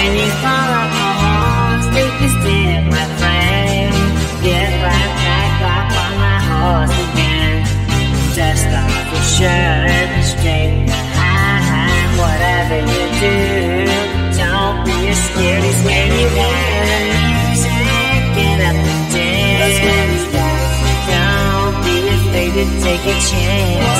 when you fall off a horse, take a step, my friend. Get right back up on my horse again. Dust off your shirt and straighten your hat. Whatever you do, don't be scared. It's when you hear the music, get up and dance. Don't be afraid to take a chance.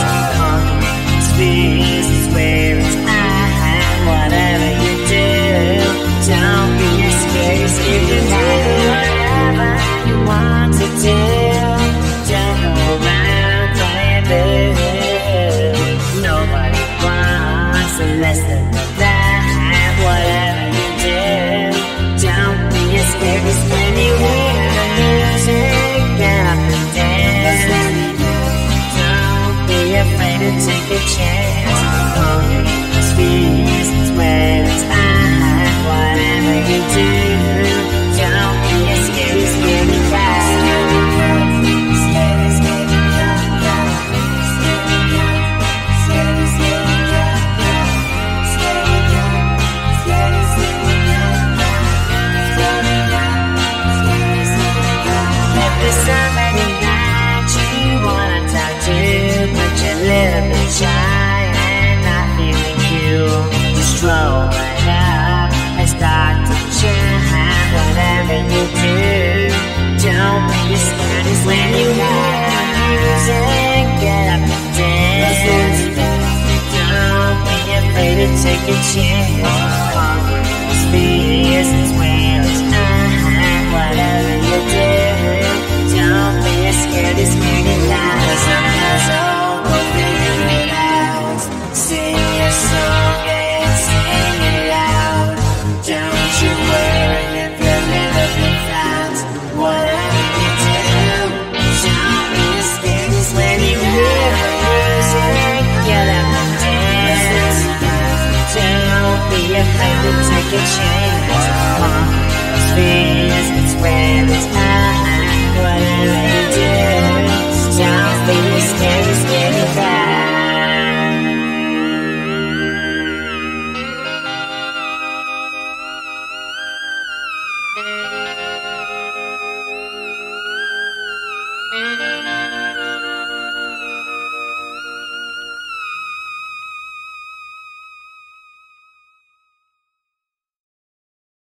This is where it's at. Whatever you do, don't be scared. You can do whatever you want to do. Don't go around playing boo. Nobody wants less than that. Whatever you do, don't be scared. It's when you hear the music, get up and dance. Don't be afraid to take a chance. This is where it's at. Whatever you do, don't be scared. Scared to die. If there's somebody that you wanna talk to, but you're a little bit shy and not feeling cool, just roll right up and start to chat. Whatever you do, don't be scared. It's when you hear the music, get up and dance. Don't be afraid to take a chance. This is where it's at. Whatever you do, don't be scared. It's when you laugh. So open it out. Sing your song and sing it loud. Don't you worry if you're living without. Whatever you do, don't be scared. It's when you hear the music, get up and dance. Don't be afraid to take a chance.